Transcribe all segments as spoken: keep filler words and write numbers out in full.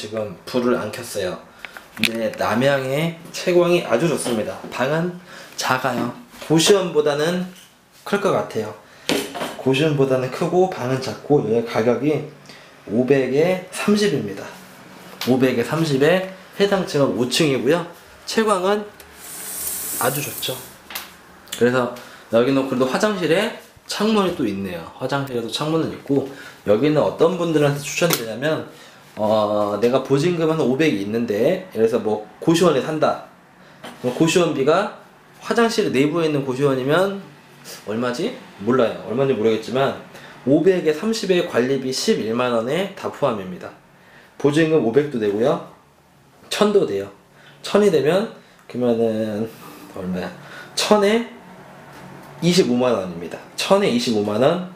지금 불을 안 켰어요. 근데 남향의 채광이 아주 좋습니다. 방은 작아요. 고시원보다는 클 것 같아요. 고시원보다는 크고 방은 작고 여기 가격이 오백에 삼십입니다. 오백에 삼십에 해당 층은 오 층이고요. 채광은 아주 좋죠. 그래서 여기는 그래도 화장실에 창문이 또 있네요. 화장실에도 창문은 있고, 여기는 어떤 분들한테 추천드리냐면 어, 내가 보증금 한 오백이 있는데, 그래서 뭐 고시원에 산다. 고시원비가 화장실 내부에 있는 고시원이면 얼마지? 몰라요. 얼마인지 모르겠지만 오백에 삼십에 관리비 십일만 원에 다 포함입니다. 보증금 오백도 되고요. 천도 돼요. 천이 되면 그러면은 얼마야? 천에 이십오만 원입니다. 천에 이십오만 원,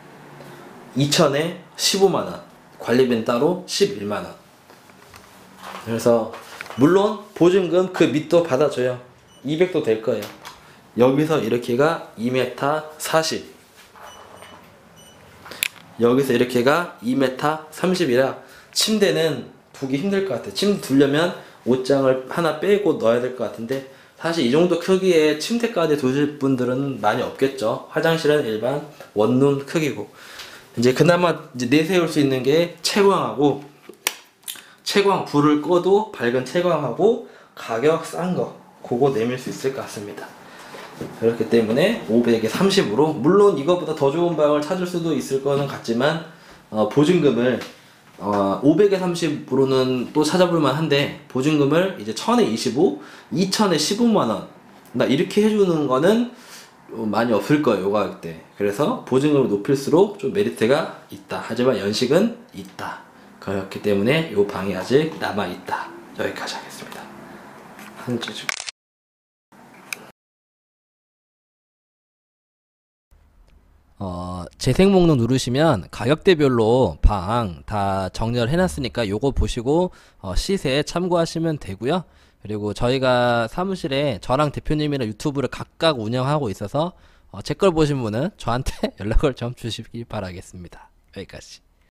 이천에 십오만 원, 관리비는 따로 십일만 원. 그래서 물론 보증금 그 밑도 받아줘요. 이백도 될 거예요. 여기서 이렇게가 이 미터 사십, 여기서 이렇게가 이 미터 삼십이라 침대는 두기 힘들 것 같아요. 침대 두려면 옷장을 하나 빼고 넣어야 될 것 같은데, 사실 이 정도 크기의 침대까지 두실 분들은 많이 없겠죠. 화장실은 일반 원룸 크기고, 이제 그나마 이제 내세울 수 있는 게 채광하고, 채광 불을 꺼도 밝은 채광하고 가격 싼 거, 그거 내밀 수 있을 것 같습니다. 그렇기 때문에 오백에 삼십으로, 물론 이거보다 더 좋은 방을 찾을 수도 있을 거는 같지만 어, 보증금을 어, 오백에 삼십으로는 또 찾아볼 만한데, 보증금을 이제 천에 이십오, 이천에 십오만 원, 나 이렇게 해주는 거는 많이 없을 거예요, 요 가격대. 그래서 보증금을 높일수록 좀 메리트가 있다. 하지만 연식은 있다. 그렇기 때문에 요 방이 아직 남아있다. 여기까지 하겠습니다. 한 주. 어, 재생 목록 누르시면 가격대별로 방 다 정렬 해놨으니까 요거 보시고 어, 시세 참고하시면 되고요. 그리고 저희가 사무실에 저랑 대표님이랑 유튜브를 각각 운영하고 있어서 어, 제 걸 보신 분은 저한테 연락을 좀 주시기 바라겠습니다. 여기까지.